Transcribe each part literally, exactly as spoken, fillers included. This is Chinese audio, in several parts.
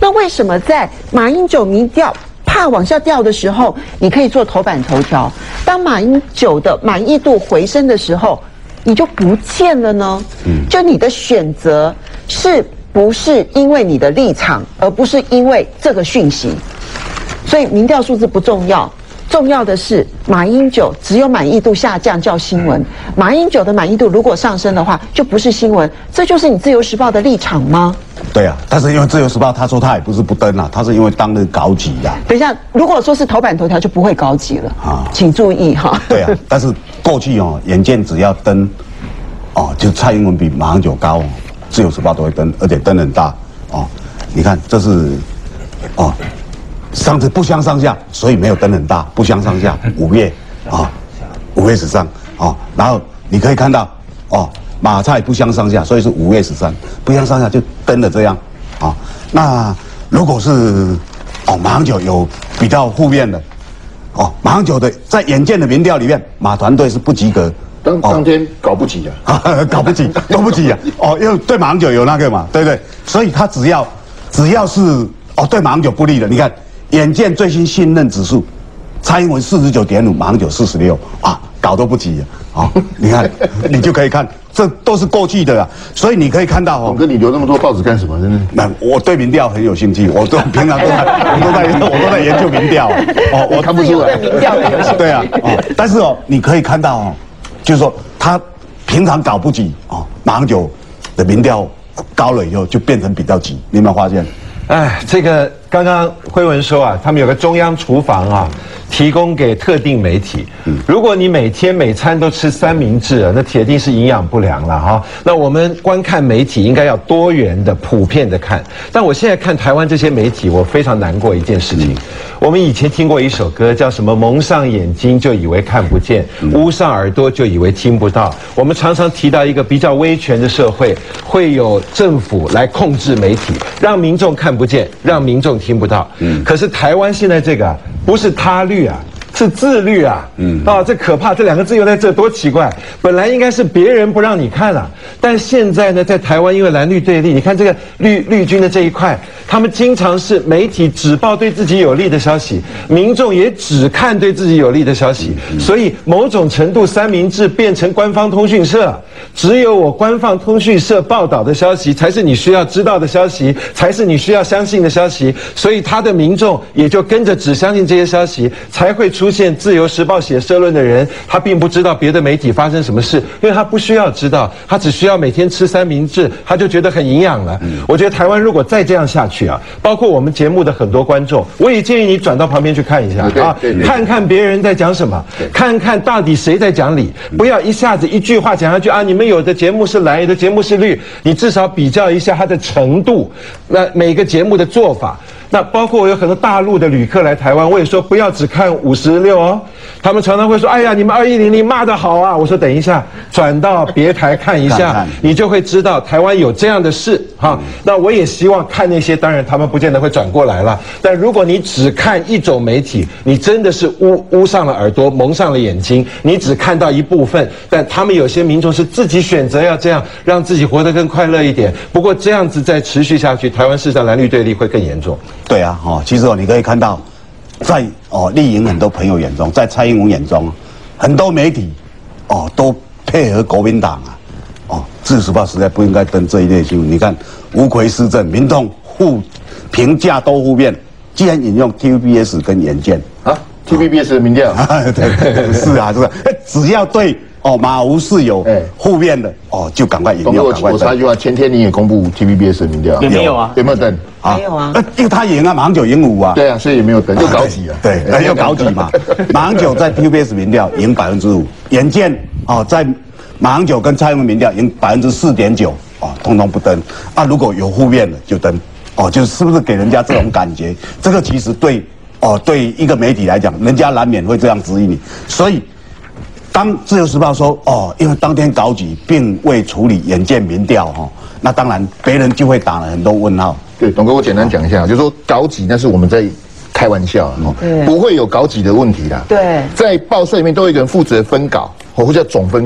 那为什么在马英九民调怕往下掉的时候，你可以做头版头条？当马英九的满意度回升的时候，你就不见了呢？嗯，就你的选择是不是因为你的立场，而不是因为这个讯息？所以民调数字不重要。重要的是，马英九只有满意度下降叫新闻，马英九的满意度如果上升的话，就不是新闻。这就是你自由时报的立场吗？ 对啊，但是因为自由时报他说他也不是不登啊，他是因为当了高级啊。 等一下，如果说是头版头条就不会高级了啊，请注意哈。 对啊，但是过去哦，眼见只要登，哦，就蔡英文比马英九高，哦，自由时报都会登，而且登很大哦。你看这是，哦。上次不相上下，所以没有登很大，不相上下。五月啊，五月十三啊，然后你可以看到哦，马蔡不相上下，所以是五月十三，不相上下就登了这样啊。那如果是哦马英九有比较负面的哦，马英九的在眼见的民调里面，马团队是不及格。 当当天搞不及啊， 搞不及，搞不及啊！哦，因为对马英九有那个嘛，对不对？所以他只要只要是哦对马英九不利的，你看。眼见最新信任指数，蔡英文四十九点五，马英九四十六啊，搞都不及啊！啊，你看，你就可以看，这都是过去的啊，所以你可以看到哦。 我跟你留那么多报纸干什么？真的？ 那我对民调很有兴趣，我都平常都在，我都在，我都在研究民调。 哦，我看不出来。 民调很有兴趣。 对啊，哦，但是哦，你可以看到哦，就是说他平常搞不及哦，马英九的民调高了以后就变成比较急，你有没有发现？ 哎，这个刚刚辉文说啊，他们有个中央厨房啊，提供给特定媒体。如果你每天每餐都吃三明治啊，那铁定是营养不良了哈。那我们观看媒体应该要多元的、普遍的看。但我现在看台湾这些媒体，我非常难过一件事情。我们以前听过一首歌，叫什么？蒙上眼睛就以为看不见，捂上耳朵就以为听不到。我们常常提到一个比较威权的社会，会有政府来控制媒体，让民众看不见，让民众听不到。嗯，可是台湾现在这个啊，不是他律啊，是自律啊。嗯，啊，这可怕，这两个字又在这，多奇怪！本来应该是别人不让你看啊，但现在呢，在台湾因为蓝绿对立，你看这个绿绿军的这一块，他们经常是媒体只报对自己有利的消息，民众也只看对自己有利的消息，所以某种程度三明治变成官方通讯社，只有我官方通讯社报道的消息才是你需要知道的消息，才是你需要相信的消息，所以他的民众也就跟着只相信这些消息，才会出现自由时报写社论的人，他并不知道别的媒体发生什么事，因为他不需要知道，他只需要每天吃三明治，他就觉得很营养了。我觉得台湾如果再这样下去啊，包括我们节目的很多观众，我也建议你转到旁边去看一下啊，看看别人在讲什么，看看到底谁在讲理，不要一下子一句话讲下去啊，你们有的节目是蓝，有的节目是绿，你至少比较一下它的程度，那每个节目的做法。那包括我有很多大陆的旅客来台湾，我也说不要只看五十六哦。他们常常会说：“哎呀，你们二一零零骂得好啊！”我说：“等一下，转到别台看一下，你就会知道台湾有这样的事哈。”那我也希望看那些，当然他们不见得会转过来了。但如果你只看一种媒体，你真的是捂捂上了耳朵，蒙上了眼睛，你只看到一部分。但他们有些民众是自己选择要这样，让自己活得更快乐一点。不过这样子再持续下去，台湾事实上蓝绿对立会更严重。 对啊，哦，其实哦，你可以看到，在哦立营很多朋友眼中，在蔡英文眼中，很多媒体哦都配合国民党啊，哦，自由时报实在不应该登这一类新闻。你看无魁施政，民众互评价都互变，既然引用 T V B S 跟眼见啊 ，T V B S 的民调， 对，是啊，是啊，只要对。哦，马吴是有负面的哦，就赶快引用，赶快登。 我插一句话，前天你也公布 T V B S 的民调， 也没有啊？ 有没有登？ 没有啊？ 因为他赢啊，马英九赢五啊。 对啊，所以也没有登，又搞几啊？ 对，又搞几嘛？马英九在 T V B S 民调赢百分之五，眼见哦，在马英九跟蔡英文民调赢百分之四点九，哦，通通不登啊。如果有负面的就登，哦，就是不是给人家这种感觉？这个其实对哦，对一个媒体来讲，人家难免会这样质疑你，所以。当自由时报说哦，因为当天搞举并未处理眼见民调哈，那当然别人就会打了很多问号。 对，董哥，我简单讲一下，就是说搞举那是我们在开玩笑啊，嗯、不会有搞举的问题啦。 对， 在报社里面都有一个人负责分稿，或者叫总分稿。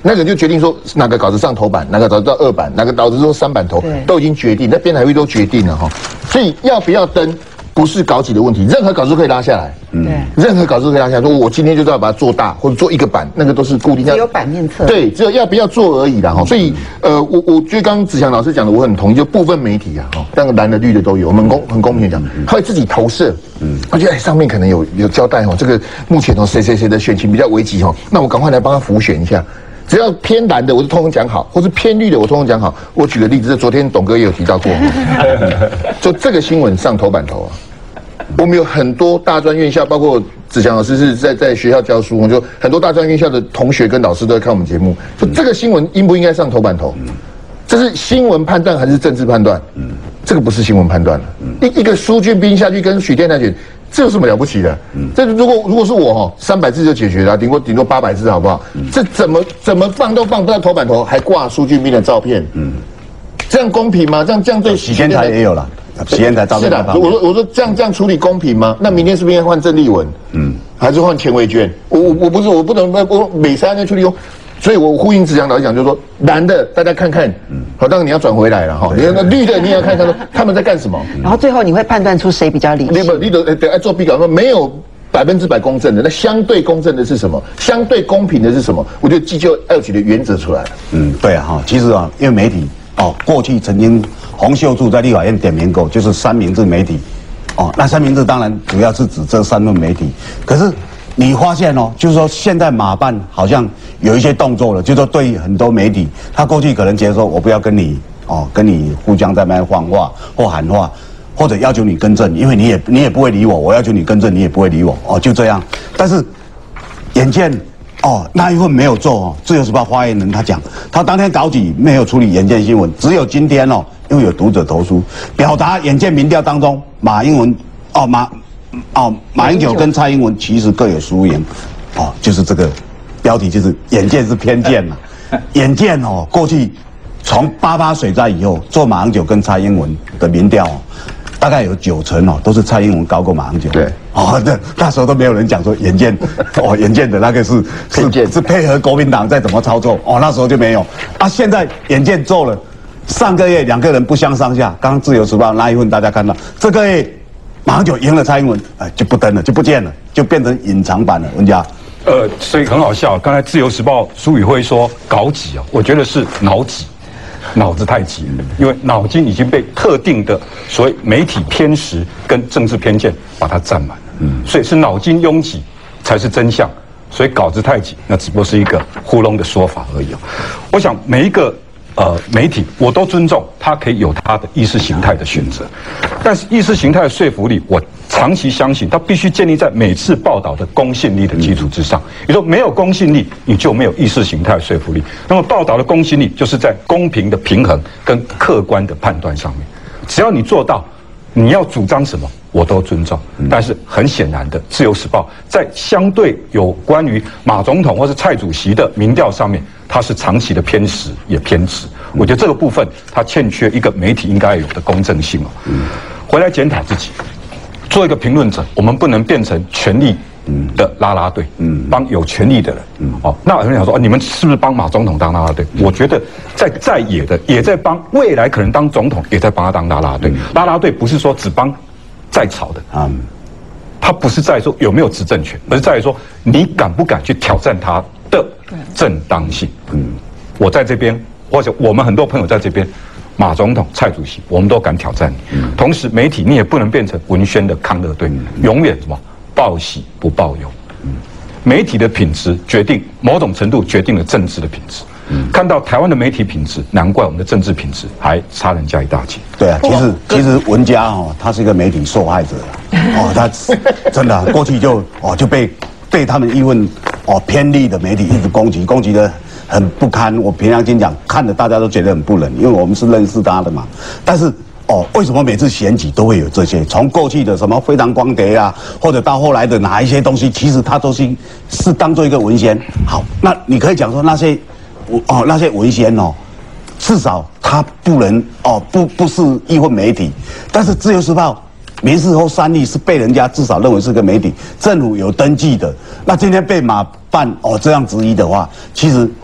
那个就决定说哪个稿子上头版，哪个稿子到二版，哪个稿子说三版头，都已经决定，那编采会都决定了哈。所以要不要登，不是稿几的问题，任何稿子都可以拉下来。嗯，任何稿子都可以拉下来。说我今天就是要把它做大，或者做一个版，那个都是固定。 只有版面册。对， 只有要不要做而已啦哈。所以呃，我我觉得刚刚子祥老师讲的我很同意，就部分媒体啊哈，那个蓝的绿的都有，我们公很公平的讲，他会自己投射。嗯，而且哎上面可能有有交代哦，这个目前哦谁谁谁的选情比较危急哦，那我赶快来帮他辅选一下。只要偏蓝的，我就通通讲好；或是偏绿的，我通通讲好。我举个例子，昨天董哥也有提到过，就这个新闻上头版头啊。我们有很多大专院校，包括子祥老师是在在学校教书，我就很多大专院校的同学跟老师都在看我们节目。就这个新闻应不应该上头版头？这是新闻判断还是政治判断？这个不是新闻判断了。一一个苏俊斌下去跟许天来选。这有什么了不起的？嗯，这如果如果是我哈，三百字就解决了，顶多顶多八百字，好不好？嗯，这怎么怎么放都放不到头版头，还挂苏俊斌的照片，嗯，这样公平吗？这样这样对许天台也有了，许天台照片。 是的，我说我说这样这样处理公平吗？那明天是不是应该换郑丽文？嗯，还是换钱维娟？我我我不是我不能我每三天处理哦。所以我呼应子祥老师讲，就是说蓝的大家看看，嗯，好，当然你要转回来了哈。那绿的你也要看看说他们在干什么， 然后最后你会判断出谁比较理性。 绿的绿的得爱做比稿说没有百分之百公正的，那相对公正的是什么？相对公平的是什么？我觉得既就要取的原则出来了。 嗯，对啊哈，其实啊，因为媒体哦，过去曾经洪秀柱在立法院点名过，就是三明治媒体，哦，那三明治当然主要是指这三份媒体，可是。你发现哦，就是说现在马办好像有一些动作了，就是说对很多媒体，他过去可能觉得说我不要跟你哦，跟你互相在那边放话或喊话，或者要求你更正，因为你也你也不会理我，我要求你更正，你也不会理我哦，就这样。但是眼见哦那一份没有做哦，自由时报发言人他讲，他当天稿几没有处理眼见新闻，只有今天哦，因为有读者投诉，表达眼见民调当中马英文哦马。哦，马英九跟蔡英文其实各有输赢，哦，就是这个标题就是眼见是偏见嘛，眼见哦，过去从八八水灾以后做马英九跟蔡英文的民调、哦，大概有九成哦都是蔡英文高过马英九。 对， 哦，那那时候都没有人讲说眼见，哦，眼见的那个是是是配合国民党在怎么操作，哦，那时候就没有，啊，现在眼见做了，上个月两个人不相上下，刚刚自由时报那一份大家看到，这个月。马上就赢了蔡英文，哎，就不登了，就不见了，就变成隐藏版了。文家， 呃，所以很好笑。刚才自由时报苏宇辉说搞挤啊，我觉得是脑挤，脑子太挤了，因为脑筋已经被特定的所谓媒体偏食跟政治偏见把它占满了。嗯，所以是脑筋拥挤才是真相，所以稿子太挤，那只不过是一个糊弄的说法而已。我想每一个。呃，媒体我都尊重，他可以有他的意识形态的选择，但是意识形态的说服力，我长期相信，它必须建立在每次报道的公信力的基础之上。也就是说，没有公信力，你就没有意识形态的说服力。那么，报道的公信力，就是在公平的平衡跟客观的判断上面。只要你做到，你要主张什么，我都尊重。但是很显然的，《自由时报》在相对有关于马总统或是蔡主席的民调上面。它是长期的偏食也偏执，我觉得这个部分它欠缺一个媒体应该有的公正性哦。回来检讨自己，做一个评论者，我们不能变成权力的啦啦队，帮有权力的人。哦，那有人想说，你们是不是帮马总统当啦啦队？我觉得在在野的也在帮，未来可能当总统也在帮他当啦啦队。啦啦队不是说只帮在朝的啊，他不是在说有没有执政权，而是在于说你敢不敢去挑战他。的正当性，嗯，我在这边，或者我们很多朋友在这边，马总统、蔡主席，我们都敢挑战你。嗯、同时，媒体你也不能变成文宣的康乐队，嗯、永远什么报喜不报忧。嗯、媒体的品质决定某种程度决定了政治的品质。嗯、看到台湾的媒体品质，难怪我们的政治品质还差人家一大截。 对啊，其实其实文家哦，他是一个媒体受害者哦，他真的、啊、过去就哦就被对他们议论。哦，偏利的媒体一直攻击，攻击的很不堪。我凭良心讲，看的大家都觉得很不忍，因为我们是认识他的嘛。但是哦，为什么每次选举都会有这些？从过去的什么非常光碟啊，或者到后来的哪一些东西，其实它都是是当做一个文宣。好，那你可以讲说那些哦那些文宣哦，至少它不能哦不不是议会媒体，但是自由时报。民视或三立是被人家至少认为是个媒体，政府有登记的。那今天被马办哦这样质疑的话，其实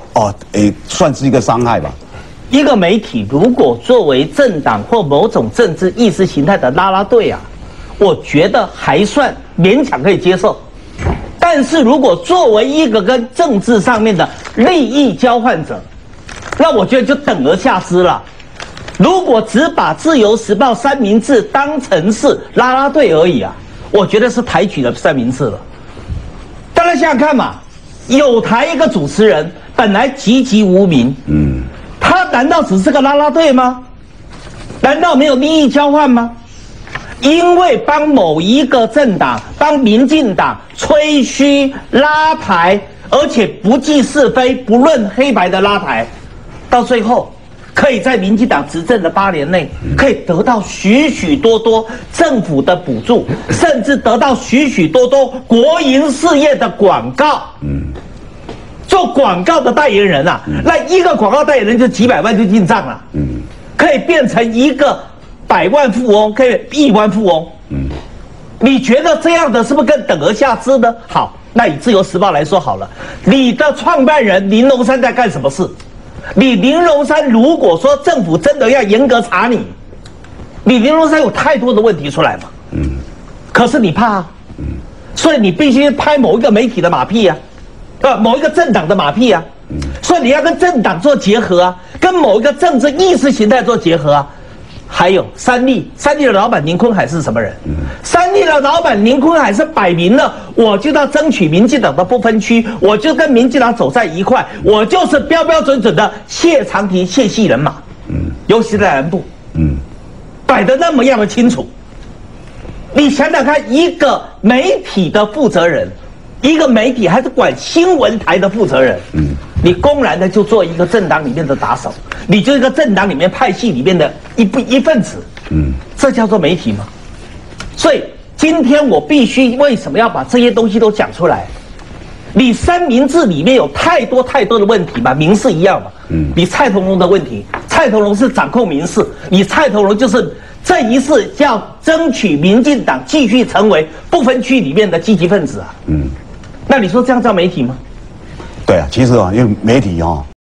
哦，诶，算是一个伤害吧。 一个媒体如果作为政党或某种政治意识形态的啦啦队啊，我觉得还算勉强可以接受。但是如果作为一个跟政治上面的利益交换者，那我觉得就等而下之了。如果只把《自由时报》三明治当成是啦啦队而已啊，我觉得是抬举了三明治了。大家想想看嘛，有台一个主持人本来籍籍无名，嗯，他难道只是个啦啦队吗？难道没有利益交换吗？因为帮某一个政党，帮民进党吹嘘拉抬，而且不计是非、不论黑白的拉抬，到最后可以在民进党执政的八年内，可以得到许许多多政府的补助，甚至得到许许多多国营事业的广告。嗯，做广告的代言人啊，那一个广告代言人就几百万就进账了。嗯，可以变成一个百万富翁，可以亿万富翁。嗯，你觉得这样的是不是更等而下之呢？好，那以《自由时报》来说好了，你的创办人林龙山在干什么事？你林龙山如果说政府真的要严格查你，你林龙山有太多的问题出来嘛。嗯，可是你怕、啊，嗯，所以你必须拍某一个媒体的马屁啊，呃，某一个政党的马屁啊。嗯，所以你要跟政党做结合啊，跟某一个政治意识形态做结合啊。还有三立，三立的老板宁坤海是什么人？嗯、三立的老板宁坤海是摆明了，我就要争取民进党的不分区，我就跟民进党走在一块，我就是标标准准的谢长廷、谢系人马。嗯，尤其在南部，嗯，摆得那么样的清楚。你想想看，一个媒体的负责人，一个媒体还是管新闻台的负责人，嗯，你公然的就做一个政党里面的打手。你就一个政党里面派系里面的一不一份子，嗯，这叫做媒体吗？所以今天我必须为什么要把这些东西都讲出来？你三明治里面有太多太多的问题嘛，民事一样嘛，嗯，你蔡同荣的问题，蔡同荣是掌控民事，你蔡同荣就是这一次要争取民进党继续成为不分区里面的积极分子啊，嗯，那你说这样叫媒体吗？ 对啊，其实啊，因为媒体啊。